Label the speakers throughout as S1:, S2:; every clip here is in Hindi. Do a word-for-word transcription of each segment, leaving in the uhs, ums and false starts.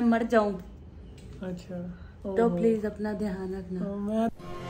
S1: मैं मर जाऊं।
S2: अच्छा
S1: तो प्लीज अपना ध्यान रखना।
S2: मैं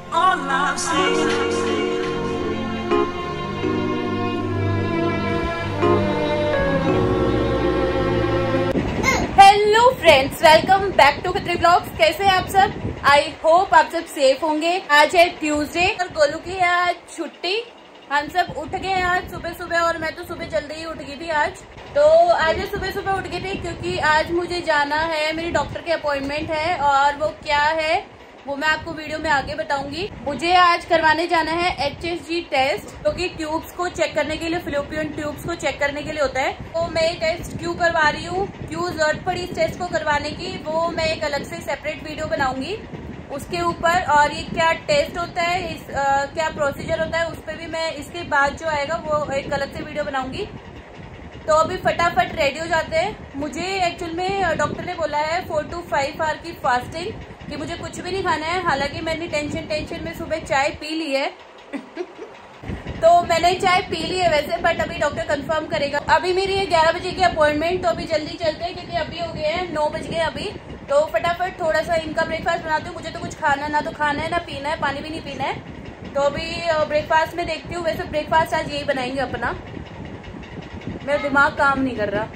S1: hello friends, welcome back to Khatri blogs. कैसे हैं आप सब? आई होप आप सब सेफ होंगे। आज है ट्यूसडे और गोलू की है आज छुट्टी। हम सब उठ गए हैं आज सुबह सुबह, और मैं तो सुबह जल्दी ही उठ गई थी आज। तो आज सुबह सुबह उठ गई थी क्योंकि आज मुझे जाना है, मेरी डॉक्टर के अपॉइंटमेंट है, और वो क्या है वो मैं आपको वीडियो में आगे बताऊंगी। मुझे आज करवाने जाना है एच एस जी टेस्ट, क्योंकि तो ट्यूब्स को चेक करने के लिए, फिलोपियन ट्यूब्स को चेक करने के लिए होता है। तो मैं ये टेस्ट क्यों करवा रही हूँ, क्यों जरूरत पड़ी इस टेस्ट को करवाने की, वो मैं एक अलग से सेपरेट वीडियो बनाऊंगी उसके ऊपर। और ये क्या टेस्ट होता है, इस आ, क्या प्रोसीजर होता है, उस पर भी मैं इसके बाद जो आएगा वो एक अलग से वीडियो बनाऊंगी। तो अभी फटाफट रेडी हो जाते हैं। मुझे एक्चुअल में डॉक्टर ने बोला है फोर टू फाइव आवर की फास्टिंग, कि मुझे कुछ भी नहीं खाना है। हालांकि मैंने टेंशन टेंशन में सुबह चाय पी ली है तो मैंने चाय पी ली है वैसे, बट अभी डॉक्टर कंफर्म करेगा। अभी मेरी है ग्यारह बजे की अपॉइंटमेंट, तो अभी जल्दी चलते हैं क्योंकि अभी हो गए हैं नौ बज गए अभी। तो फटाफट थोड़ा सा इनका ब्रेकफास्ट बनाती हूँ। मुझे तो कुछ खाना ना तो खाना है ना पीना है, पानी भी नहीं पीना है। तो अभी ब्रेकफास्ट में देखती हूँ। वैसे ब्रेकफास्ट आज यही बनाएंगे अपना। मेरा दिमाग काम नहीं कर रहा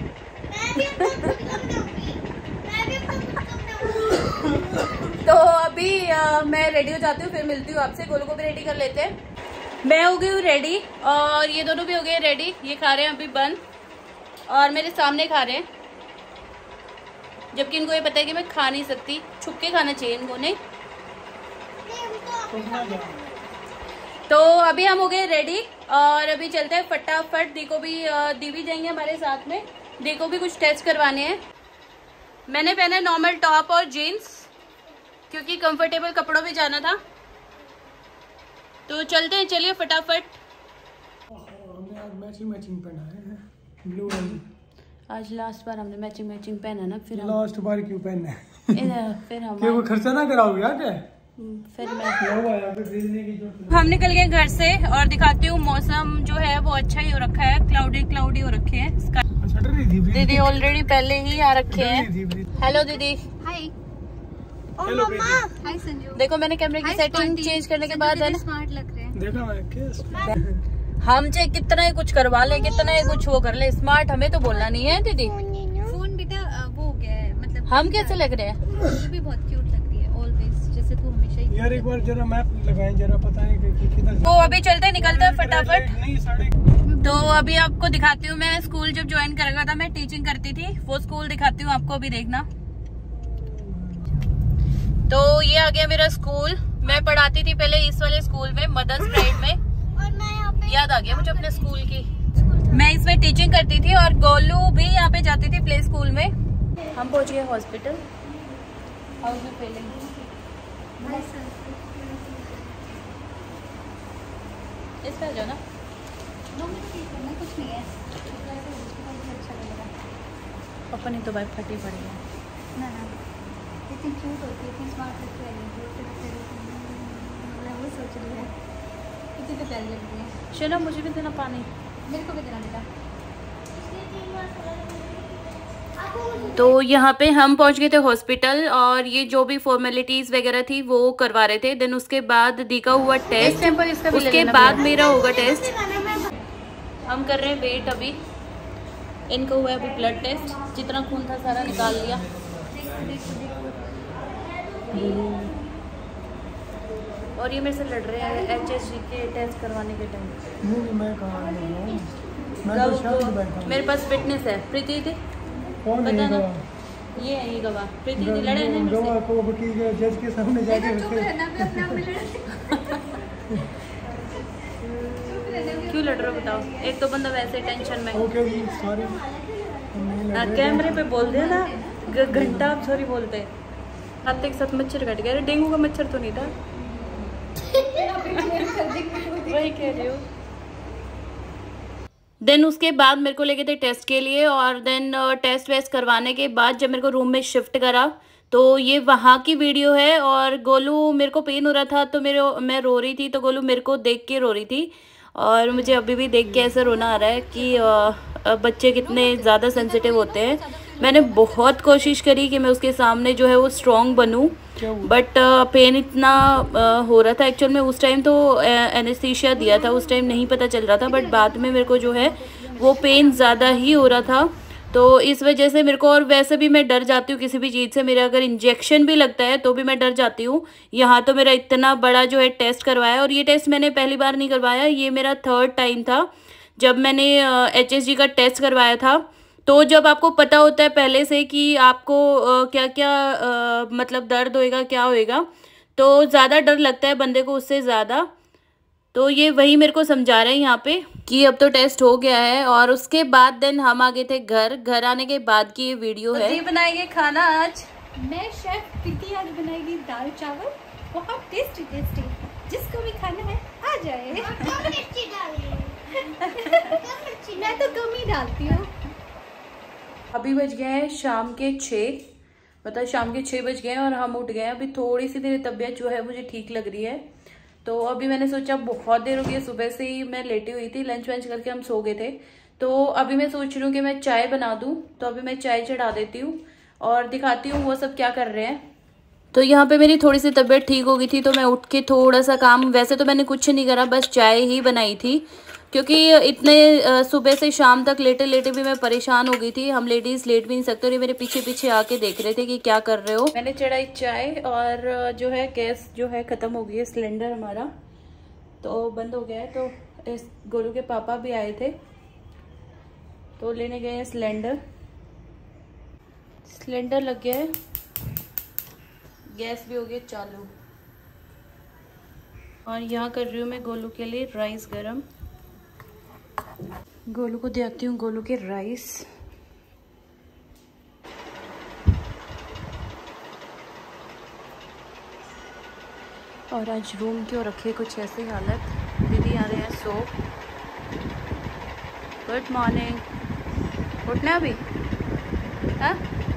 S1: तो अभी आ, मैं रेडी हो जाती हूँ, फिर मिलती हूँ आपसे। गोलू को भी रेडी कर लेते हैं। मैं हो गई हूँ रेडी और ये दोनों भी हो गए रेडी। ये खा रहे हैं अभी बन, और मेरे सामने खा रहे हैं, जबकि इनको ये पता है कि मैं खा नहीं सकती। छुप के खाना चाहिए इनको, नहीं? तो अभी हम हो गए रेडी और अभी चलते हैं फटाफट। दी को भी दी भी जाएंगे हमारे साथ में। दी को भी कुछ टेस्ट करवाने हैं। मैंने पहने नॉर्मल टॉप और जीन्स क्योंकि कंफर्टेबल कपड़ों में जाना था। तो चलते हैं, चलिए फटाफट।
S2: हमने आज मैचिंग मैचिंग पहना है, ब्लू एंड
S1: आज लास्ट बार हमने मैचिंग मैचिंग पहना ना, फिर
S2: लास्ट बार क्यों पहना है?
S1: फिर हम
S2: क्या वो खर्चा ना कराओगे यार? क्या
S1: फिर मैं
S2: की
S1: हम निकल गए घर से और दिखाती हूँ। मौसम जो है वो अच्छा ही हो रखा है, क्लाउडी क्लाउडी हो रखे हैं। दीदी ऑलरेडी पहले ही आ रखे हैं। हेलो दीदी।
S3: हाय।
S2: हेलो मम्मा।
S3: हाय संजू।
S1: देखो मैंने कैमरे की सेटिंग चेंज करने के बाद है ना,
S3: स्मार्ट लग रहे हैं।
S2: देखा मैं क्या?
S1: हम चाहे कितना ही कुछ करवा ले, कितना ही कुछ वो कर ले, स्मार्ट हमें तो बोलना नहीं है दीदी।
S3: फोन बेटा वो हो गया है, मतलब
S1: हम कैसे लग रहे हैं?
S3: मुझे भी बहुत क्यूट लग रही है ऑलवेज, जैसे तू हमेशा ही।
S2: यार एक बार जरा मैप लगाएं, जरा पता है कि किधर।
S1: तो अभी चलते निकलते हैं फटाफट।
S2: नहीं साढ़े।
S1: तो अभी आपको दिखाती हूँ, मैं स्कूल जब ज्वाइन कर गया था, मैं टीचिंग करती थी, वो स्कूल दिखाती हूँ आपको, अभी देखना। तो ये आ गया मेरा स्कूल। मैं पढ़ाती थी पहले इस वाले स्कूल में, मदर्स प्राइड में।
S3: और मैं यहाँ पे
S1: याद आ गया मुझे अपने स्कूल की। मैं इसमें टीचिंग करती थी और गोलू भी यहाँ पे जाती थी प्ले स्कूल में। हम पहुंच गए हॉस्पिटल। How you feeling? इस पे जाओ ना।
S3: कुछ नहीं है,
S1: अपनी तो भाई फटी पड़ी है
S3: ना ना, इतनी क्यूट होती है, इतनी स्मार्ट लगती है, वो सोच रही है कितनी तो प्यारी लगती है।
S1: शना मुझे भी देना पानी,
S3: मेरे को भी देना बेटा।
S1: तो यहाँ पे हम पहुंच गए थे हॉस्पिटल, और ये जो भी फॉर्मेलिटीज वगैरह थी वो करवा रहे थे। देन उसके बाद दी का हुआ टेस्ट, उसके बाद मेरा होगा टेस्ट। हम कर रहे हैं वेट अभी। इनका हुआ है अभी ब्लड टेस्ट, जितना खून था सारा निकाल लिया। और ये मेरे से लड़ रहे हैं एच एस जी के टेस्ट करवाने के टाइम।
S2: मैं कहाँ मैं तो शाम में बैठा हूं।
S1: मेरे पास फिटनेस है। प्रीति थी
S2: कौन
S1: पता
S2: है
S1: ना,
S2: गवाह?
S1: ये है ये गवाह। प्रीति थी लड़े हैं मेरे
S2: गवाह
S1: से।
S2: को वकील के जज के सामने जाके
S1: क्यों लड़ रहे हो बताओ? एक तो बंदा वैसे टेंशन में।
S2: ओके जी सॉरी।
S1: ना कैमरे पे बोल दे ना, घंटा आप सॉरी बोलते हैं। हाथ के साथ मच्छर कट गया। डेंगू का मच्छर तो नहीं था वही कह रही हूँ। देन उसके बाद मेरे को लेके थे टेस्ट के लिए, और देन टेस्ट वेस्ट करवाने के बाद जब मेरे को रूम में शिफ्ट करा, तो ये वहाँ की वीडियो है। और गोलू मेरे को पेन हो रहा था तो मेरे मैं रो रही थी, तो गोलू मेरे को देख के रो रही थी। और मुझे अभी भी देख के ऐसा रोना आ रहा है कि आ, बच्चे कितने ज़्यादा सेंसिटिव होते हैं। मैंने बहुत कोशिश करी कि मैं उसके सामने जो है वो स्ट्रॉन्ग बनूं, बट पेन इतना uh, हो रहा था। एक्चुअल में उस टाइम तो एनेस्थीसिया uh, दिया था, उस टाइम नहीं पता चल रहा था, बट बाद में मेरे को जो है वो पेन ज़्यादा ही हो रहा था। तो इस वजह से मेरे को, और वैसे भी मैं डर जाती हूँ किसी भी चीज़ से, मेरा अगर इंजेक्शन भी लगता है तो भी मैं डर जाती हूँ। यहाँ तो मेरा इतना बड़ा जो है टेस्ट करवाया, और ये टेस्ट मैंने पहली बार नहीं करवाया, ये मेरा थर्ड टाइम था जब मैंने एच एस जी का टेस्ट करवाया था। तो जब आपको पता होता है पहले से कि आपको आ, क्या क्या आ, मतलब दर्द होएगा, क्या होएगा, तो ज़्यादा डर लगता है बंदे को उससे ज़्यादा। तो ये वही मेरे को समझा रहे हैं यहाँ पे कि अब तो टेस्ट हो गया है। और उसके बाद देन हम आ गए थे घर। घर आने के बाद की ये वीडियो है। जी बनाएंगे खाना आज।
S3: मैं शेफ प्रीति आज बनाएगी दाल चावल, बहुत टेस्टी टेस्टी। जिसको भी खाना है आ जाए। मैं तो कम ही डालती हूँ।
S1: अभी बज गए हैं शाम के छः, मतलब शाम के छः बज गए हैं और हम उठ गए हैं। अभी थोड़ी सी मेरी तबीयत जो है मुझे ठीक लग रही है। तो अभी मैंने सोचा, बहुत देर हो गई, सुबह से ही मैं लेटी हुई थी, लंच वंच करके हम सो गए थे। तो अभी मैं सोच रही हूँ कि मैं चाय बना दूँ, तो अभी मैं चाय चढ़ा देती हूँ और दिखाती हूँ वो सब क्या कर रहे हैं। तो यहाँ पे मेरी थोड़ी सी तबीयत ठीक हो गई थी, तो मैं उठ के थोड़ा सा काम, वैसे तो मैंने कुछ नहीं करा, बस चाय ही बनाई थी, क्योंकि इतने सुबह से शाम तक लेटे लेटे भी मैं परेशान हो गई थी। हम लेडीज लेट भी नहीं सकते, और ये मेरे पीछे पीछे आके देख रहे थे कि क्या कर रहे हो। मैंने चढ़ाई चाय, और जो है गैस जो है ख़त्म हो गई है, सिलेंडर हमारा तो बंद हो गया है। तो इस गोलू के पापा भी आए थे तो लेने गए हैं सिलेंडर। सिलेंडर लग गया है, गैस भी हो गया चालू। और यहाँ कर रही हूँ मैं गोलू के लिए राइस गरम। गोलू को देती हूँ गोलू के राइस। और आज रूम की और रखी कुछ ऐसी हालत। दीदी आ रहे हैं सो। Good morning. उठना अभी? हाँ,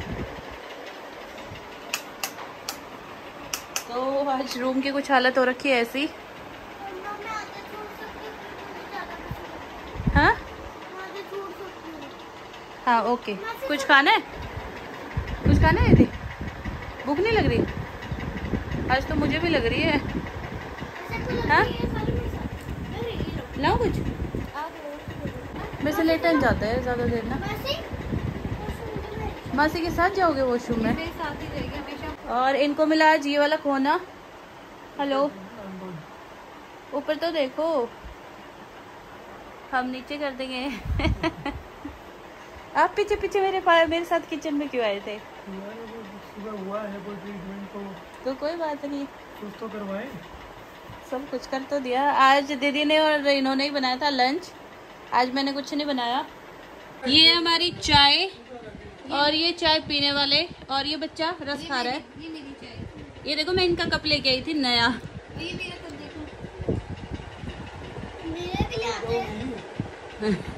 S1: तो आज रूम की कुछ हालत हो रखी है ऐसी। हाँ हाँ ओके। कुछ खाना है? कुछ खाना है दीदी? भूख नहीं लग रही? आज तो मुझे भी लग रही है। हाँ लाओ कुछ। वैसे लेट टाइम जाता है ज़्यादा देर ना। मासी के साथ जाओगे वॉशरूम में? और इनको मिला आज ये वाला खोना। हेलो, ऊपर तो देखो, हम नीचे कर देंगे। आप पीछे पीछे मेरे मेरे साथ किचन में क्यों आए थे?
S2: हुआ है कोई ट्रीटमेंट तो
S1: तो कोई बात नहीं,
S2: कुछ तो करवाए।
S1: सब कुछ कर तो दिया। आज दीदी ने और इन्होंने ही बनाया था लंच, आज मैंने कुछ नहीं बनाया। ये हमारी चाय, और ये चाय पीने वाले, और ये बच्चा रस खा रहा है।
S3: ये मेरी चाय।
S1: ये देखो, मैं इनका कप लेके आई थी नया।
S3: ये मेरा कप देखो। मेरे भी लाते हैं।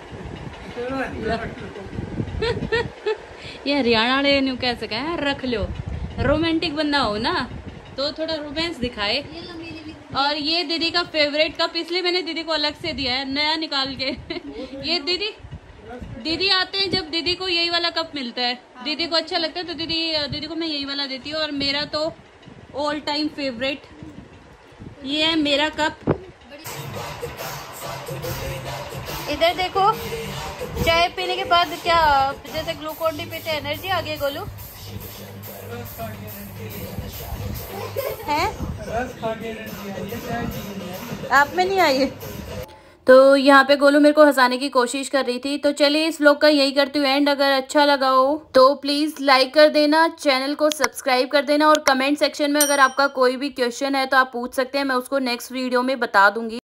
S1: ये हरियाणा वाले न्यू कैसे कहे, रख लो। रोमांटिक बंदा हो ना तो थोड़ा रोमांस दिखाए। और ये दीदी का फेवरेट कप, इसलिए मैंने दीदी को अलग से दिया है नया निकाल के। ये दीदी दीदी आते हैं जब दीदी को यही वाला कप मिलता है, दीदी को अच्छा लगता है तो दीदी दीदी को मैं यही वाला देती हूँ। और मेरा तो ऑल टाइम फेवरेट ये है मेरा कप। इधर देखो, चाय पीने के बाद क्या, जैसे ग्लूकोन डी पीते एनर्जी आ गई। गोलू है, आप में नहीं आई? तो यहाँ पे गोलू मेरे को हंसाने की कोशिश कर रही थी। तो चलिए इस व्लॉग का यही करती हूँ एंड। अगर अच्छा लगा हो तो प्लीज लाइक कर देना, चैनल को सब्सक्राइब कर देना, और कमेंट सेक्शन में अगर आपका कोई भी क्वेश्चन है तो आप पूछ सकते हैं, मैं उसको नेक्स्ट वीडियो में बता दूंगी।